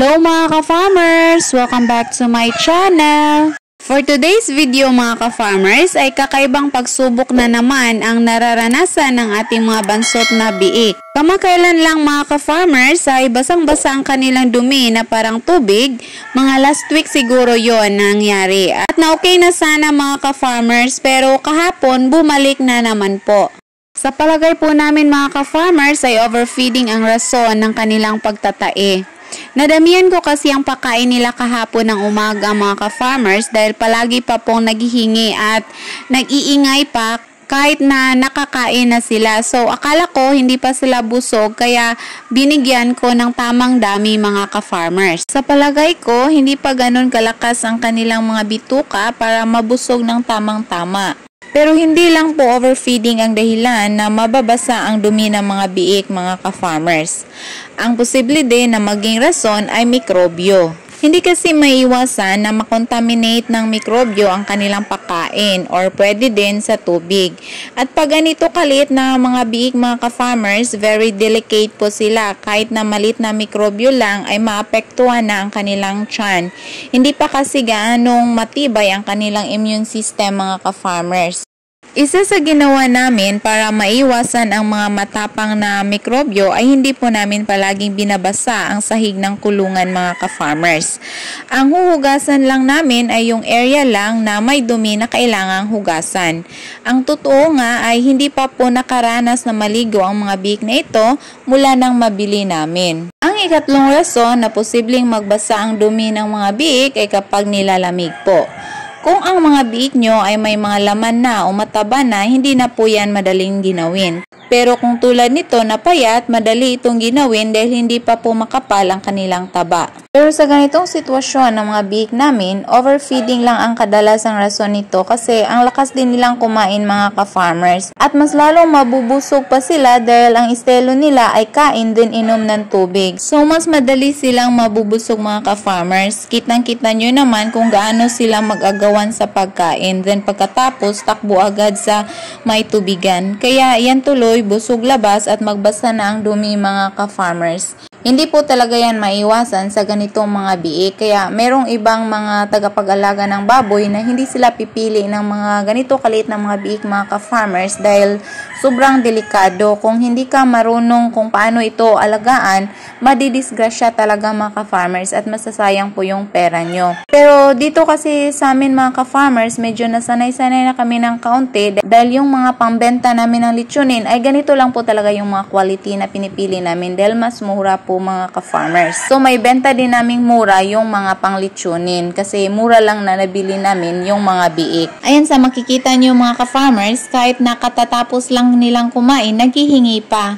Hello mga ka-farmers! Welcome back to my channel! For today's video mga ka-farmers ay kakaibang pagsubok na naman ang nararanasan ng ating mga bansot na biik. Kamakailan lang mga ka-farmers ay basang-basa ang kanilang dumi na parang tubig. Mga last week siguro yon nangyari. At na-okay na sana mga ka-farmers pero kahapon bumalik na naman po. Sa palagay po namin mga ka-farmers ay overfeeding ang rason ng kanilang pagtatae. Nadamihan ko kasi ang pagkain nila kahapon ng umaga mga ka-farmers dahil palagi pa pong naghihingi at nag-iingay pa kahit na nakakain na sila. So akala ko hindi pa sila busog kaya binigyan ko ng tamang dami mga ka-farmers. Sa palagay ko hindi pa ganun kalakas ang kanilang mga bituka para mabusog ng tamang-tama. Pero hindi lang po overfeeding ang dahilan na mababasa ang dumi ng mga biik mga ka-farmers. Ang posible din na maging rason ay mikrobyo. Hindi kasi maiiwasan na makontaminate ng mikrobyo ang kanilang pagkain or pwede din sa tubig. At pag ganito kalit na mga biik mga ka-farmers, very delicate po sila. Kahit na malit na mikrobyo lang ay maapektuhan na ang kanilang tiyan. Hindi pa kasi gaanong matibay ang kanilang immune system mga ka-farmers. Isa sa ginawa namin para maiwasan ang mga matapang na mikrobyo ay hindi po namin palaging binabasa ang sahig ng kulungan mga ka-farmers. Ang huhugasan lang namin ay yung area lang na may dumi na kailangang hugasan. Ang totoo nga ay hindi pa po nakaranas na maligo ang mga biik na ito mula nang mabili namin. Ang ikatlong rason na posibleng magbasa ang dumi ng mga biik ay kapag nilalamig po. Kung ang mga biik nyo ay may mga laman na o mataba na, hindi na po yan madaling ginawin. Pero kung tulad nito na payat, madali itong ginawin dahil hindi pa po makapal ang kanilang taba. Pero sa ganitong sitwasyon ng mga biik namin, overfeeding lang ang kadalasang rason nito kasi ang lakas din nilang kumain mga ka-farmers. At mas lalong mabubusog pa sila dahil ang estilo nila ay kain din inom ng tubig. So mas madali silang mabubusog mga ka-farmers. Kitang-kita nyo naman kung gaano sila mag-agawan sa pagkain. Then pagkatapos, takbo agad sa may tubigan. Kaya yan tuloy, busog labas at magbasa na ang dumi mga ka-farmers. Hindi po talaga yan maiwasan sa ganitong mga biik. Kaya merong ibang mga tagapag-alaga ng baboy na hindi sila pipili ng mga ganito kaliit na mga biik mga ka-farmers dahil sobrang delikado. Kung hindi ka marunong kung paano ito alagaan, madidisgrasya talaga mga ka-farmers at masasayang po yung pera nyo. Pero dito kasi sa amin mga ka-farmers, medyo nasanay-sanay na kami ng kaunti dahil yung mga pambenta namin ng lechonin ay ganito lang po talaga yung mga quality na pinipili namin dahil mas mura po mga ka-farmers. So may benta din naming mura yung mga pang-lechonin kasi mura lang na nabili namin yung mga biik. Ayan sa makikita nyo mga ka-farmers, kahit nakatatapos lang nilang kumain, naghihingi pa.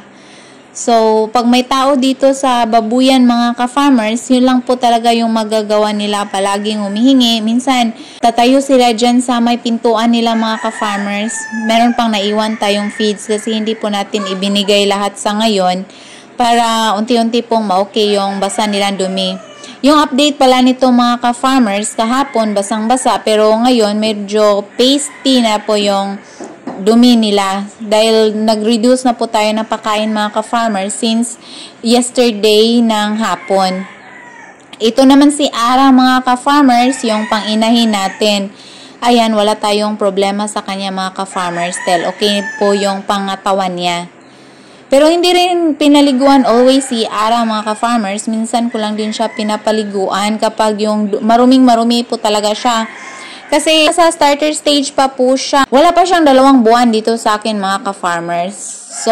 So, pag may tao dito sa babuyan mga ka-farmers, yun lang po talaga yung magagawa nila, palaging humihingi. Minsan, tatayo sila dyan sa may pintuan nila mga ka-farmers. Meron pang naiwan tayong feeds kasi hindi po natin ibinigay lahat sa ngayon para unti-unti pong ma-okay yung basa nilang dumi. Yung update pala nito mga ka-farmers, kahapon basang-basa pero ngayon medyo pasty na po yung dumi nila dahil nag-reduce na po tayo ng pagkain mga ka-farmers since yesterday ng hapon. Ito naman si Ara mga ka-farmers, yung pang-inahin natin. Ayan, wala tayong problema sa kanya mga ka-farmers dahil okay po yung pangatawan niya. Pero hindi rin pinaliguan always si Ara mga ka-farmers. Minsan ko lang din siya pinapaliguan kapag yung maruming-marumi po talaga siya. Kasi sa starter stage pa po siya. Wala pa siyang 2 buwan dito sa akin mga ka-farmers. So,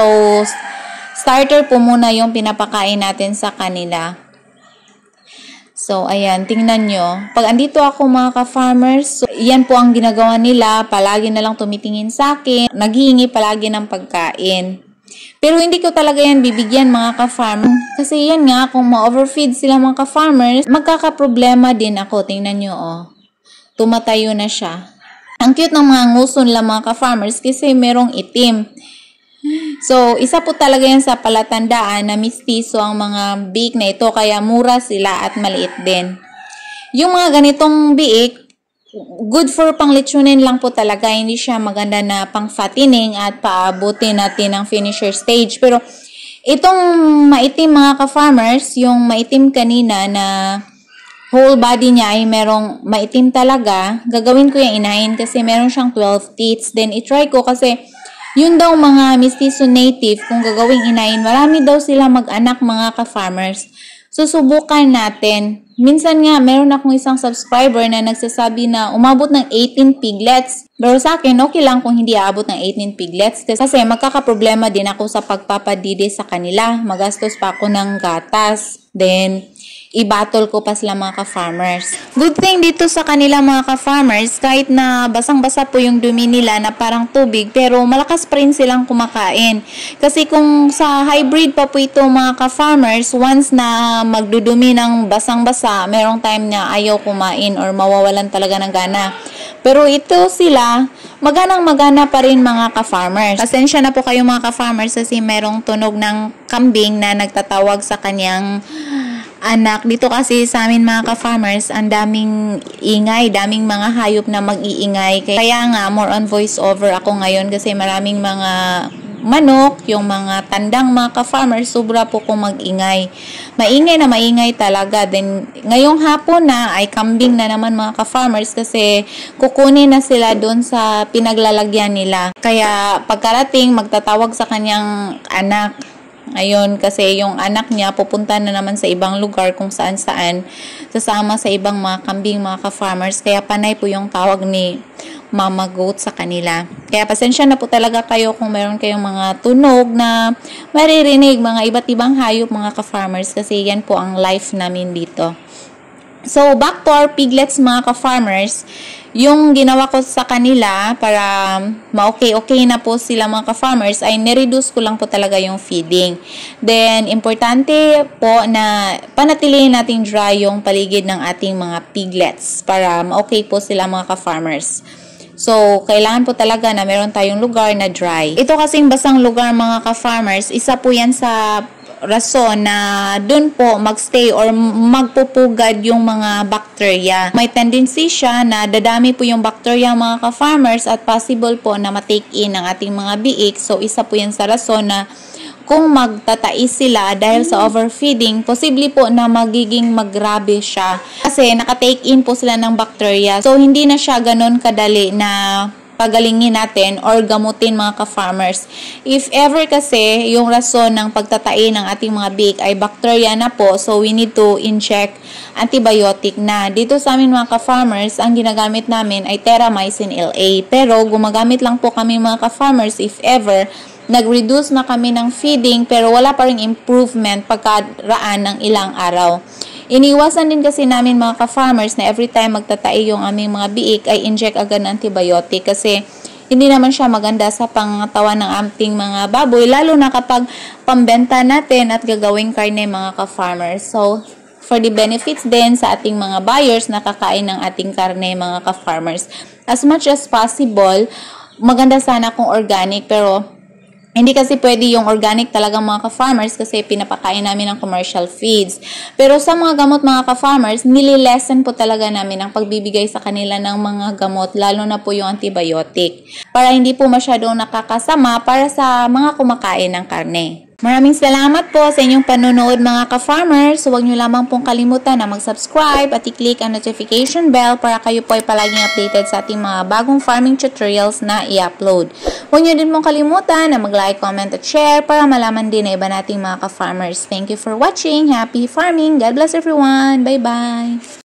starter po muna yung pinapakain natin sa kanila. So, ayan, tingnan nyo. Pag andito ako mga ka-farmers, so, yan po ang ginagawa nila. Palagi na lang tumitingin sa akin. Naghihingi palagi ng pagkain. Pero hindi ko talaga yan bibigyan mga ka-farmer. Kasi yan nga, kung ma-overfeed sila mga ka-farmers, magkakaproblema din ako. Tingnan nyo, oh. Tumatayo na siya. Ang cute ng mga nguso nila mga ka-farmers kasi merong itim. So, isa po talaga yan sa palatandaan na mistiso ang mga biik na ito. Kaya mura sila at maliit din. Yung mga ganitong biik, good for pang-lechonin lang po talaga. Hindi siya maganda na pang-fattening at paabutin natin ang finisher stage. Pero Itong maitim mga ka-farmers, yung maitim kanina na whole body niya ay merong maitim talaga, gagawin ko yung inahin kasi meron siyang 12 teats. Then, itry ko kasi yun daw mga mestizo native, kung gagawing inahin, marami daw sila mag-anak mga ka-farmers. Susubukan natin. Minsan nga, meron akong isang subscriber na nagsasabi na umabot ng 18 piglets. Pero sa akin, okay lang kung hindi aabot ng 18 piglets kasi magkakaproblema din ako sa pagpapadide sa kanila. Magastos pa ako ng gatas. Then, i-battle ko pa sila mga ka-farmers. Good thing dito sa kanila mga ka-farmers, kahit na basang-basa po yung dumi nila na parang tubig, pero malakas pa rin silang kumakain. Kasi kung sa hybrid pa po ito mga ka-farmers, once na magdudumi ng basang-basa, merong time na ayaw kumain or mawawalan talaga ng gana. Pero ito sila, maganang-magana pa rin mga ka-farmers. Pasensya na po kayo mga ka-farmers kasi merong tunog ng kambing na nagtatawag sa kanyang anak. Dito kasi sa amin mga ka-farmers, ang daming ingay, daming mga hayop na mag-iingay. Kaya nga, more on voice over ako ngayon kasi maraming mga manok, yung mga tandang mga ka-farmers, sobra po kong mag-ingay. Maingay na maingay talaga. Then, ngayong hapon na ay kambing na naman mga ka-farmers kasi kukunin na sila doon sa pinaglalagyan nila. Kaya pagkarating, magtatawag sa kanyang anak. Ayun, kasi yung anak niya pupunta na naman sa ibang lugar kung saan-saan, sasama sa ibang mga kambing, mga ka-farmers. Kaya panay po yung tawag ni Mama Goat sa kanila. Kaya pasensya na po talaga kayo kung meron kayong mga tunog na maririnig, mga iba't ibang hayop mga ka-farmers, kasi yan po ang life namin dito. So, back to our piglets mga ka-farmers, yung ginawa ko sa kanila para ma-okay na po sila mga ka-farmers ay nireduce ko lang po talaga yung feeding. Then, importante po na panatilihin natin dry yung paligid ng ating mga piglets para ma-okay po sila mga ka-farmers. So, kailangan po talaga na meron tayong lugar na dry. Ito kasing basang lugar mga ka-farmers, isa po yan sa rason na dun po magstay or magpupugad yung mga bacteria. May tendency siya na dadami po yung bacteria mga ka-farmers at possible po na ma-take in ang ating mga biik. So, isa po yan sa rason na kung magtatais sila dahil sa overfeeding, posible po na magiging maggrabe siya. Kasi nakatake in po sila ng bacteria. So, hindi na siya ganun kadali na pagalingin natin or gamutin mga ka-farmers. If ever kasi yung rason ng pagtatain ng ating mga biik ay bacteria na po, so we need to inject antibiotic na. Dito sa amin mga ka-farmers, ang ginagamit namin ay Terramycin LA. Pero gumagamit lang po kami mga ka-farmers if ever nag-reduce na kami ng feeding pero wala pa ring improvement pagkaraan ng ilang araw. Iniwasan din kasi namin mga ka-farmers na every time magtatai yung aming mga biik ay inject agad ng antibiotic kasi hindi naman siya maganda sa pangatawan ng ating mga baboy, lalo na kapag pambenta natin at gagawing karne mga ka-farmers. So, for the benefits din sa ating mga buyers na kakain ng ating karne mga ka-farmers, as much as possible, maganda sana kung organic pero hindi kasi pwede yung organic talaga mga ka-farmers kasi pinapakain namin ng commercial feeds. Pero sa mga gamot mga ka-farmers, nililesen po talaga namin ang pagbibigay sa kanila ng mga gamot, lalo na po yung antibiotic. Para hindi po masyadong nakakasama para sa mga kumakain ng karne. Maraming salamat po sa inyong panunood mga ka-farmers. Huwag nyo lamang pong kalimutan na mag-subscribe at i-click ang notification bell para kayo po ay palaging updated sa ating mga bagong farming tutorials na i-upload. Huwag nyo din pong kalimutan na mag-like, comment at share para malaman din na iba nating mga ka-farmers. Thank you for watching. Happy farming. God bless everyone. Bye-bye.